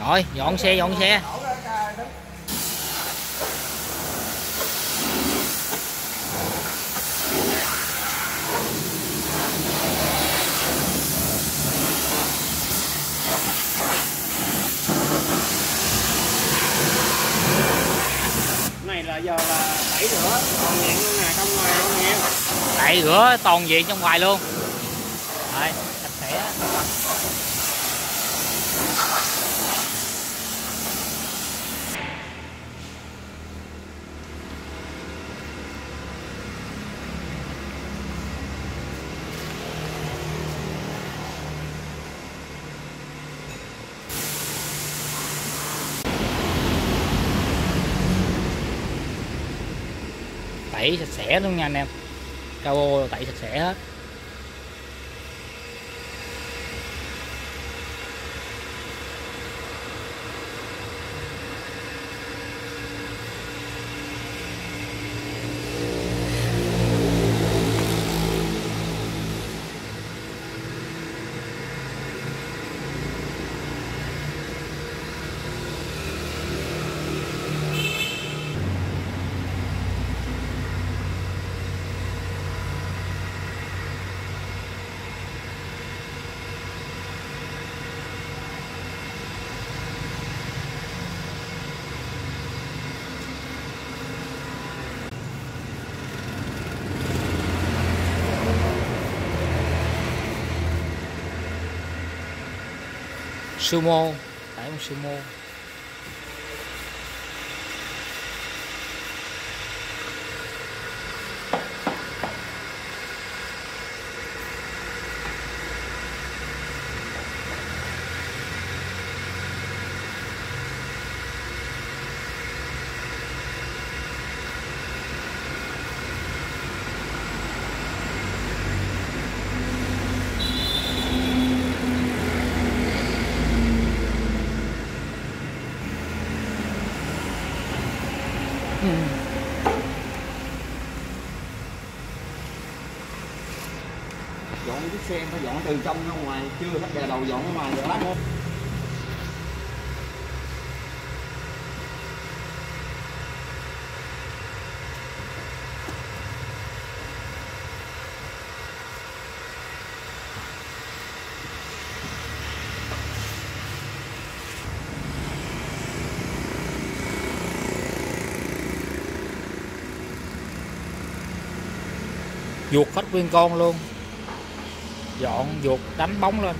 Rồi dọn xe dọn xe. Này là giờ là tẩy rửa toàn diện luôn nè, trong ngoài luôn nè. Tẩy rửa toàn diện trong ngoài luôn. Rồi, sạch sẽ. Tẩy sạch sẽ luôn nha anh em. Cao tẩy sạch sẽ hết. Sumo, tải một sumo. Dọn chiếc xe phải dọn từ trong ra ngoài, chưa hết đè đầu dọn ra ngoài dọn lát nữa. Vuột hết nguyên con luôn. Dọn vuột đánh bóng lên.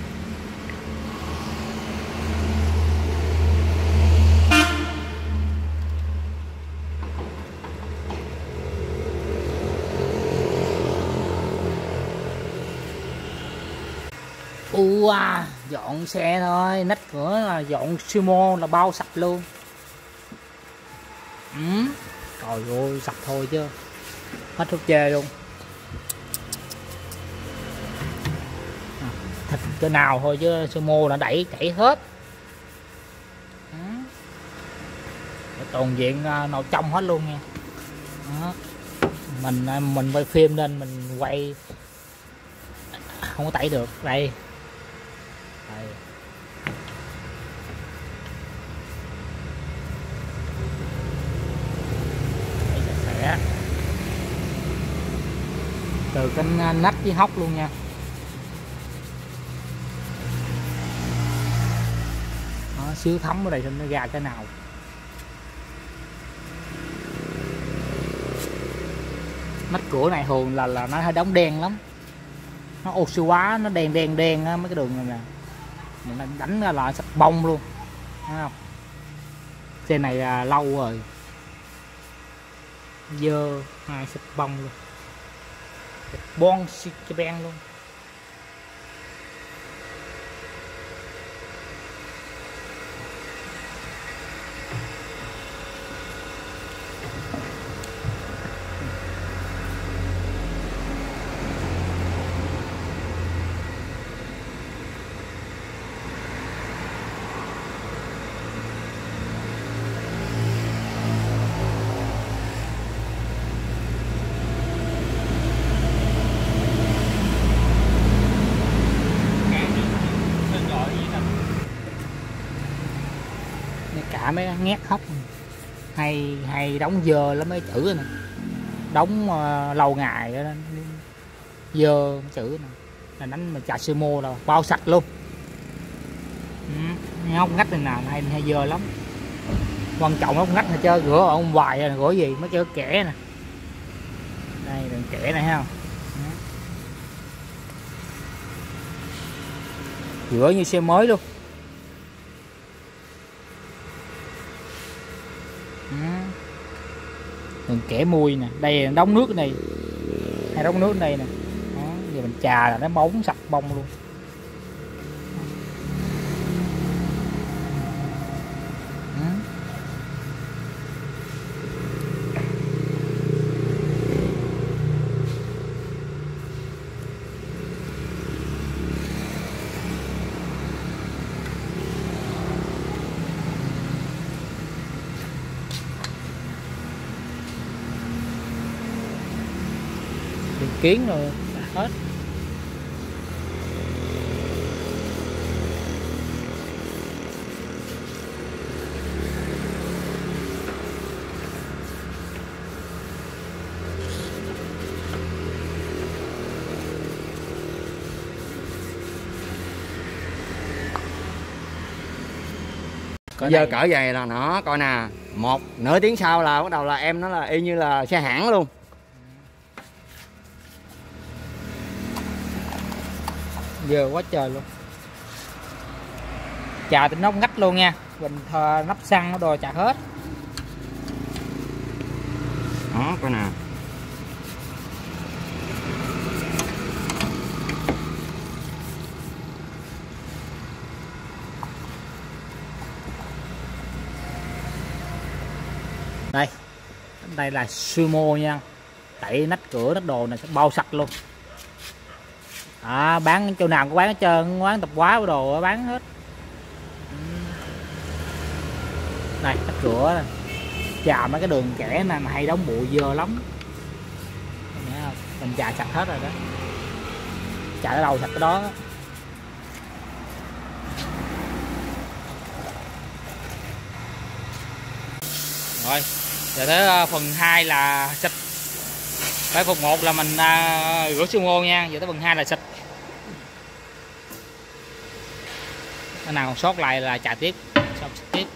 Dọn xe thôi, nách cửa là dọn sumo là bao sạch luôn. Trời ơi, sạch thôi chứ hết thuốc chê luôn. Thịt cái nào thôi chứ sumo đã đẩy chảy hết. Toàn diện nồi trong hết luôn nha. Đó. Mình quay phim nên mình quay không có tẩy được. Đây. Đây. Đây sạch sẽ. Từ cái nách với hốc luôn nha. Đó, xíu thấm ở đây xem nó ra cái nào. Nách cửa này thường là nó hơi đóng đen lắm, nó oxy hóa, nó đen á, mấy cái đường này nè mình đánh ra là sạch bông luôn, thấy không? Xe này lâu rồi, dơ hai sạch bông luôn, bon xịt ben luôn. cả mấy nhát hốc hay đóng dơ lắm mấy chữ này, đóng lâu ngày đó, dơ chữ này là đánh mà chà sumo đâu bao sạch luôn. Ống ngách này nào hay dơ lắm, quan trọng ống ngách này chơi rửa ở ông hoài rồi rửa gì mấy cái kẻ nè, đây đường kẻ này ha, rửa như xe mới luôn. Đường kẻ mùi nè, đây là đóng nước này hay đóng nước đây nè, giờ mình chà là nó bóng sạch bông luôn. Kiến rồi hết. Giờ cỡ vậy là nó coi nè, một nửa tiếng sau là bắt đầu là em nó là y như là xe hãng luôn. Giờ quá trời luôn. Chà tính nóc ngách luôn nha, bình nắp xăng đồ chà hết. Đó coi nè. Đây là sumo nha, tẩy nách cửa nách đồ này sẽ bao sạch luôn. Bán chỗ nào cũng bán hết trơn, quán tạp hóa đồ bán hết. Đây nách cửa này, chà mấy cái đường kẻ này mà hay đóng bụi dơ lắm, mình chà sạch hết rồi đó, chà cái đầu sạch cái đó. Rồi giờ tới phần 2 là xịt. Cái phần 1 là mình rửa sumo nha, giờ tới phần 2 là xịt. Cái nào còn sót lại là chà tiếp, xong xịt tiếp.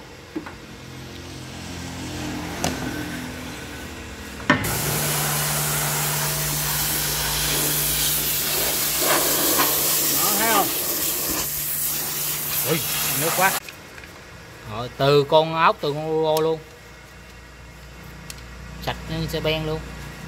Đó, thấy không? Ui, nước quá. Rồi, từ con ốc từ con ô luôn. Sạch như xe ben luôn.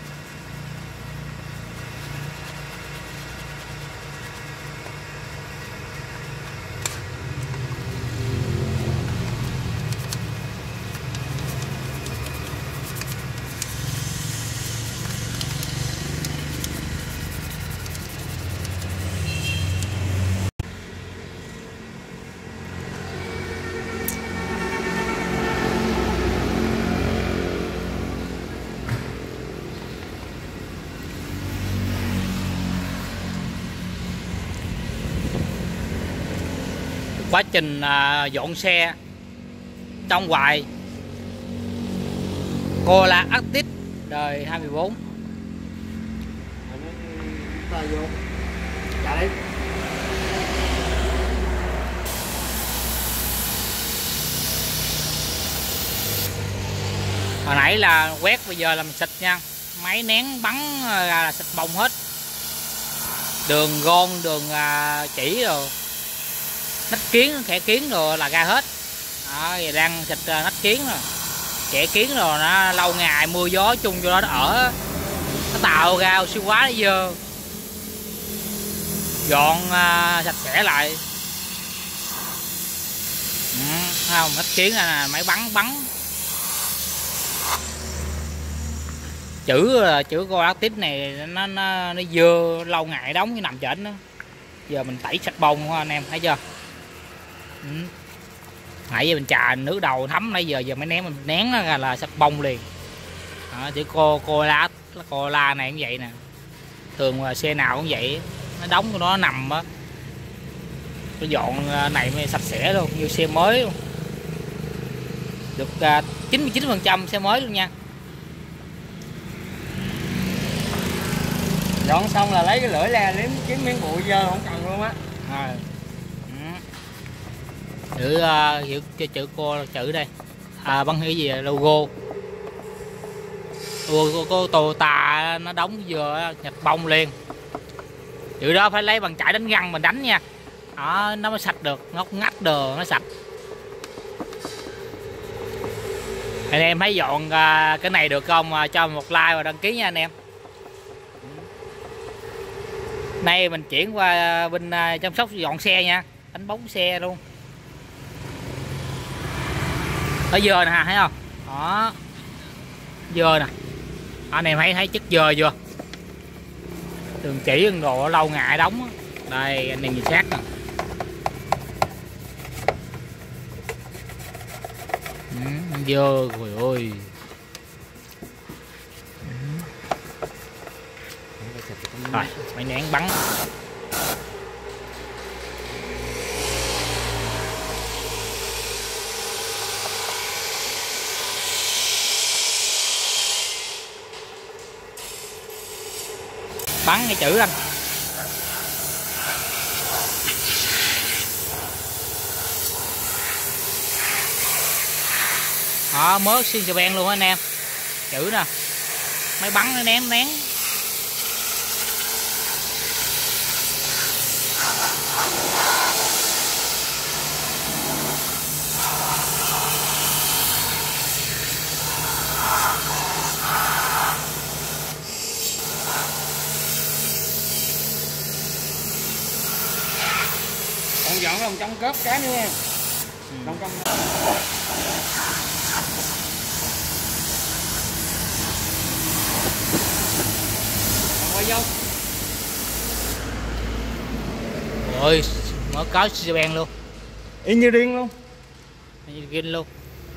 Quá trình dọn xe trong hoài Corolla Altis đời 2014. Dạ đi. Hồi nãy là quét, bây giờ là mình xịt nha. Máy nén bắn ra là xịt bông hết. Đường gôn, đường chỉ rồi nách kiến, kẻ kiến rồi là ra hết. Đó, giờ đang xịt nách kiến rồi, kẻ kiến rồi nó lâu ngày mưa gió chung vô đó nó ở, nó tạo ra oxy hóa nó dơ. Dọn sạch sẽ lại. Thấy không, nách kiến là máy bắn. Chữ coi Altis này nó dơ lâu ngày đóng cái nằm trên đó. Giờ mình tẩy sạch bông anh em thấy chưa. Nãy giờ mình chà nước đầu thấm, nãy giờ mới nén nó ra là sạch bông liền. Chữ Corolla này cũng vậy nè, thường là xe nào cũng vậy, nó đóng của nó nằm á, nó dọn này mới sạch sẽ luôn, như xe mới luôn. được 99% xe mới luôn nha. Dọn xong là lấy cái lưỡi ra liếm kiếm miếng bụi dơ không cần luôn á. Rồi. Chữ cô chữ đây. Bằng cái gì logo. Cô Toyota nó đóng vừa nhập bông liền. Chữ đó phải lấy bằng chải đánh răng mình đánh nha. Đó, nó mới sạch được, ngóc ngách đồ nó sạch. Anh em thấy dọn cái này được không? Cho một like và đăng ký nha anh em. Nay mình chuyển qua bên chăm sóc dọn xe nha, đánh bóng xe luôn. Ở dừa nè, thấy không? Đó, dừa nè. Anh em thấy chất dừa chưa? Đường chỉ đồ lâu ngày đóng. Đây anh em nhìn sát nè. Dơ rồi ơi. Rồi máy nén bắn. Bắn cái chữ anh. Đó, mới xuyên xe ben luôn anh em. Chữ nè. Máy bắn nó nén. Còn dọn lòng trong cốp cái nữa nha. Trong quay vô. Rồi, mở có xe ben luôn. Y như riêng luôn. Như riêng luôn.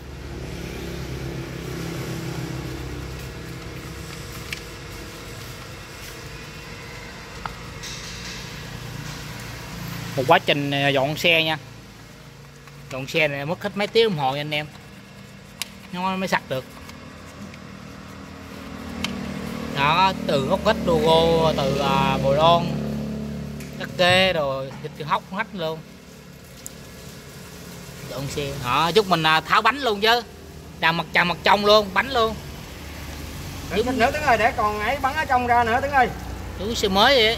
Một quá trình dọn xe nha. Dọn xe này mất hết mấy tiếng đồng hồ nha anh em. Nó mới sạch được. Đó, từ gốc gách logo, từ bồi lon, các kê rồi thịt hóc hết luôn. Dọn xe. Đó, chút mình tháo bánh luôn chứ. Đằng mặt trần mặt trong luôn, bánh luôn. Để nữa Tuấn ơi, để còn ấy bắn ở trong ra nữa Tuấn ơi. Đúng xe mới vậy.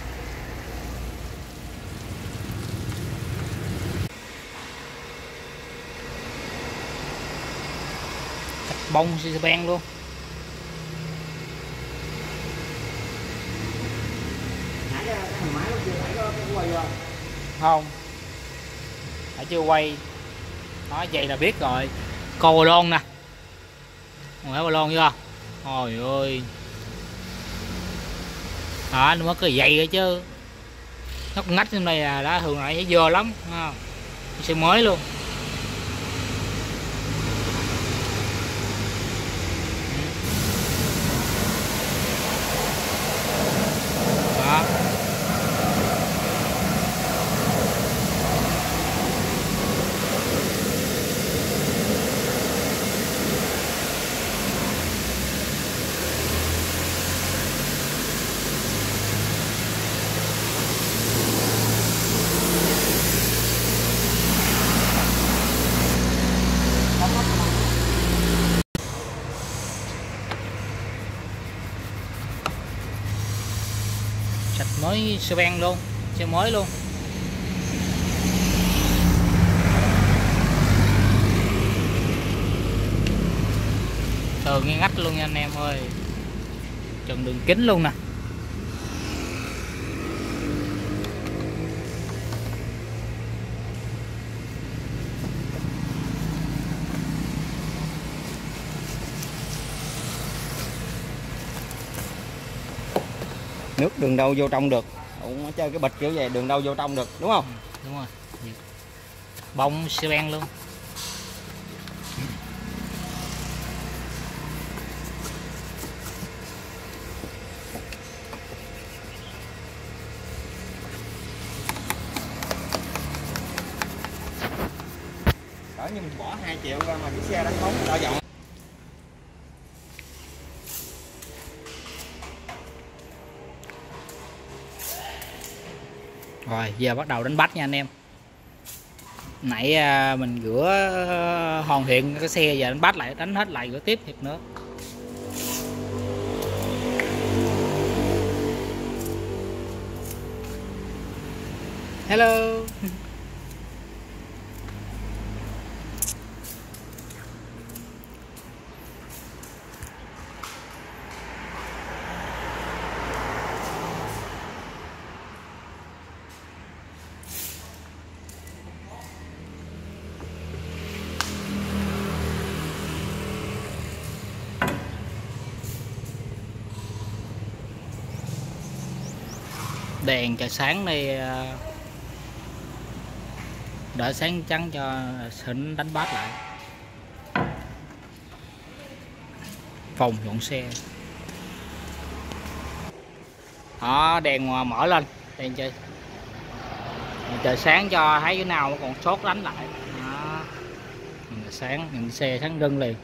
Bông xe ben luôn. Không, phải chưa quay. Nói vậy là biết rồi. Coi bò lon nè. Còn thấy bò lon chưa? Trời ơi. Đó, nó mất cái dây rồi chứ. Nó con ngách trên đây là đã thường lại thấy dơ lắm. Xe mới luôn. Đó. Sạch mới xe ben luôn, xe mới luôn. Tường nghe ngách luôn nha anh em ơi. Trần đường kính luôn nè. Nước đường đâu vô trong được. Cũng chơi cái bịch kiểu vậy đường đâu vô trong được, đúng không? Đúng rồi. Bông xe ben luôn. cỡ như mình bỏ 2 triệu ra mà chiếc xe đánh bóng đo vòng. Rồi giờ bắt đầu đánh bắt nha anh em. Nãy mình rửa hoàn thiện cái xe, giờ đánh bắt lại, đánh hết lại rửa tiếp thiệt nữa. Hello. Đèn trời sáng đây, đợi sáng trắng cho xịn đánh bắt lại. Phòng dọn xe. Đó, đèn mở lên, đèn trời sáng cho thấy cái nào còn sót đánh lại. Đó. Sáng, nhìn xe sáng rưng liền.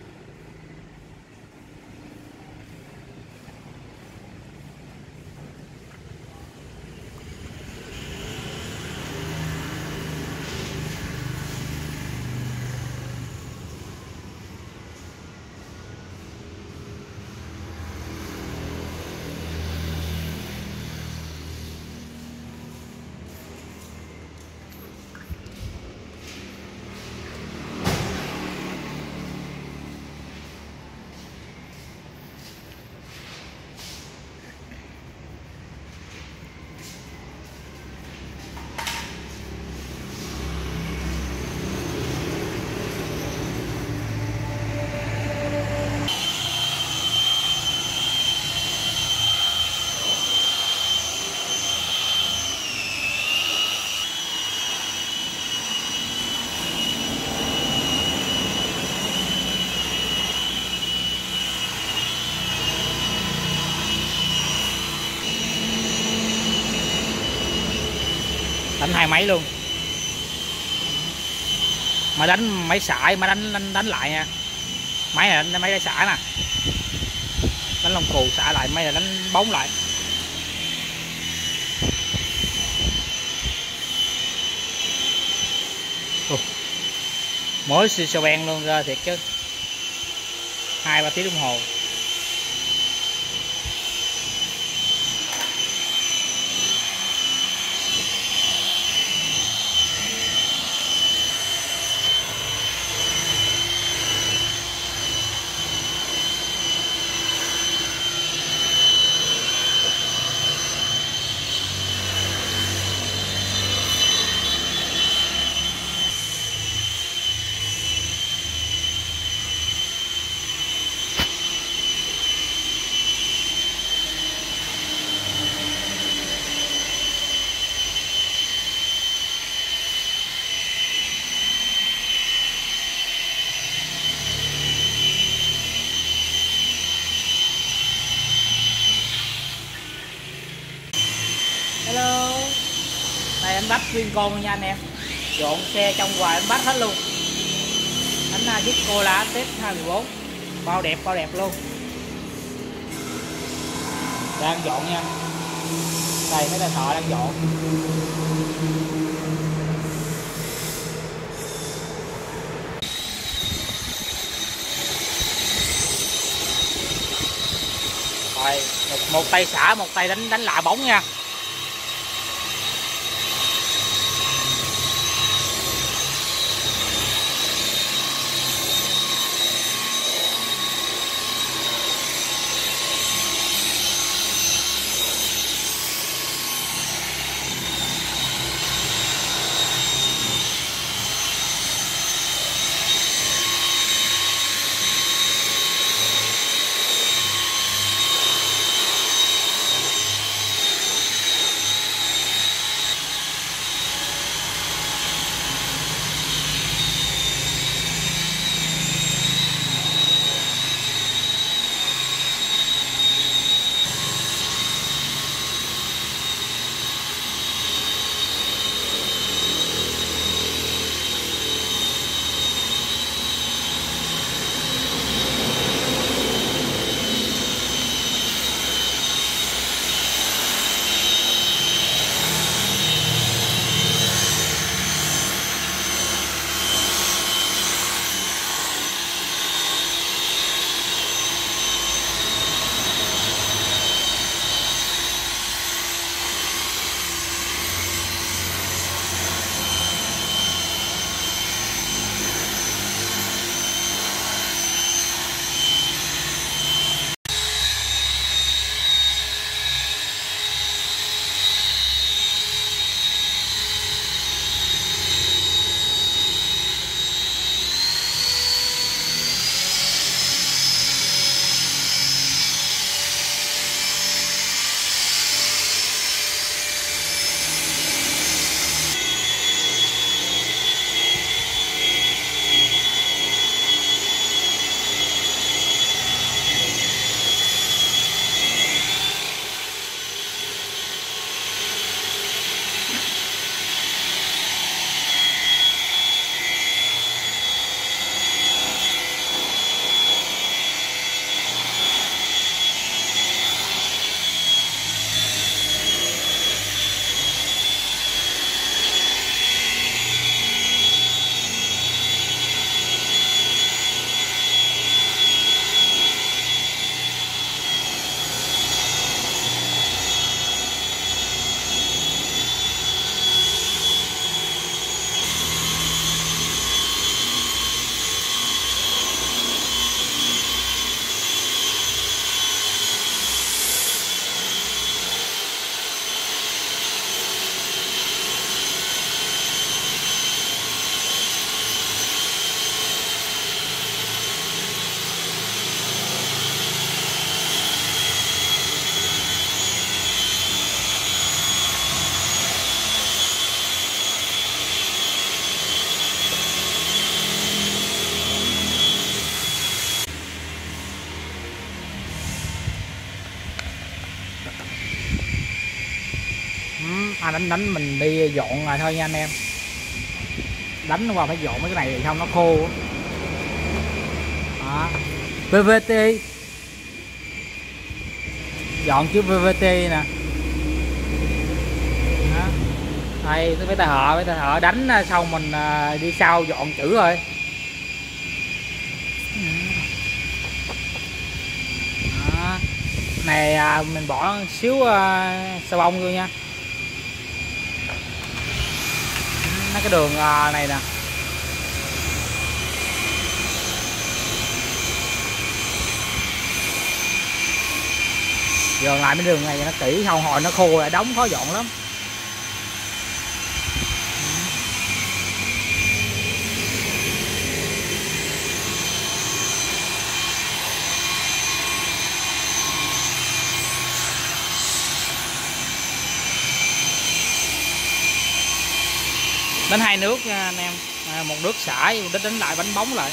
Đánh hai máy luôn, mà đánh máy sải mà đánh lại nha. Máy này đánh máy đã xả nè, đánh lông cù xả lại, máy là đánh bóng lại. Mới xì ben luôn ra thiệt chứ, 2-3 tiếng đồng hồ. Hello, đây anh bắt nguyên con luôn nha anh em, dọn xe trong hoài anh bắt hết luôn. Đánh chiếc Cola Tết 214 bao đẹp luôn, đang dọn nha. Đây mấy tay thợ đang dọn. Rồi một tay xả, một tay đánh lạ bóng nha. Đánh mình đi dọn rồi thôi nha anh em, đánh qua phải dọn mấy cái này thì không nó khô đó. VVT dọn chứ VVT nè đó. Đây mấy tay họ đánh xong mình đi sau dọn chữ rồi đó. Này mình bỏ xíu xà bông vô nha. Mấy cái đường này nè giờ lại mấy đường này nó kỹ không hồi nó khô lại đóng khó dọn lắm. Đánh hai nước nha anh em, một nước xả, một nước đánh lại bánh bóng lại.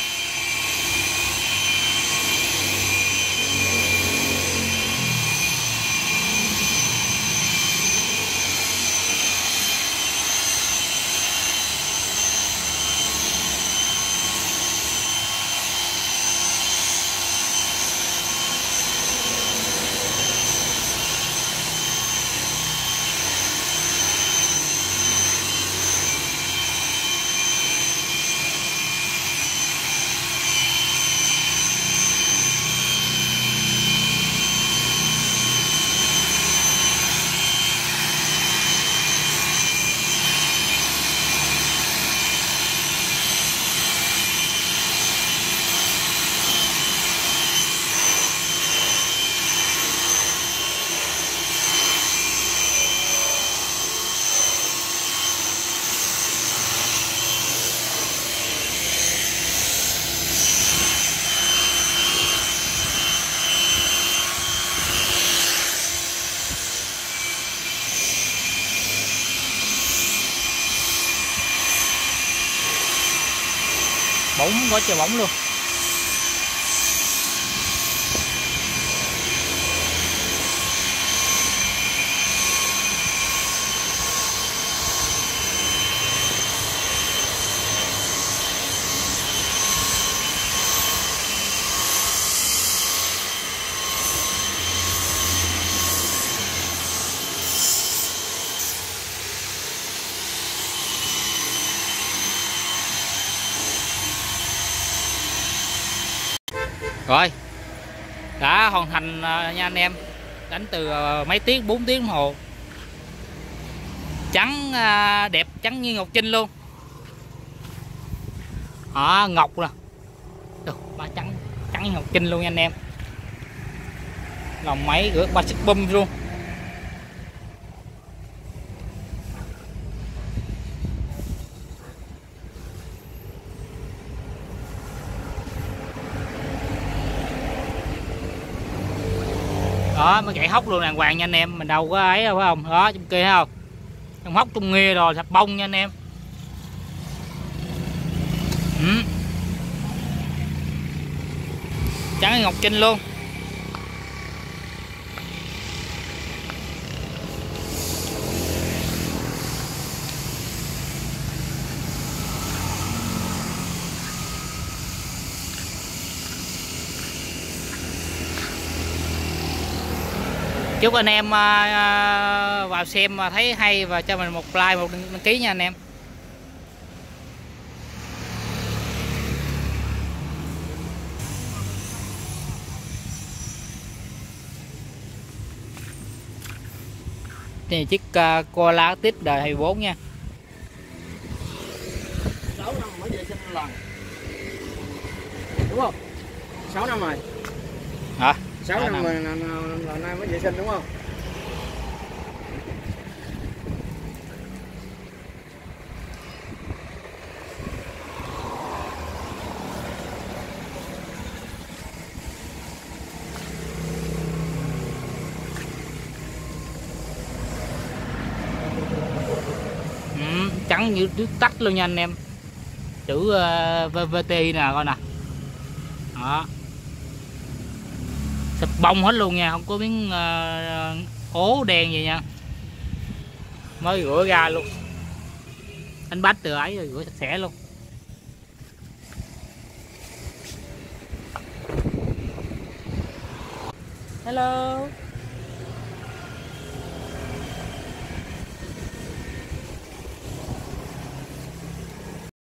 Bóng có chơi bóng luôn. Rồi đã hoàn thành nha anh em, đánh từ mấy tiếng 4 tiếng đồng hồ, trắng đẹp trắng như ngọc trinh luôn. Ngọc nè, ba trắng trắng như ngọc trinh luôn nha anh em, lòng máy rửa ba xích bum luôn. Đó mới gãy hốc luôn đàng hoàng nha anh em, mình đâu có ấy đâu phải không, đó trong kia thấy không, trong hốc trong nghia rồi sập bông nha anh em. Trắng ngọc trinh luôn. Chúc anh em vào xem mà thấy hay và cho mình một like, một đăng ký nha anh em. Đây là chiếc Koala tiếp đời 24 nha. 6 năm mới vệ sinh lần. Đúng không? 6 năm rồi. Hả? 6 năm rồi lần nay mới vệ sinh đúng không? Trắng như nước tách luôn nha anh em, chữ VVT nè coi nè, đó sập bông hết luôn nha, không có miếng ố đen gì nha. mới rửa ra luôn, đánh bách từ ấy rồi rửa sạch sẽ luôn. Hello.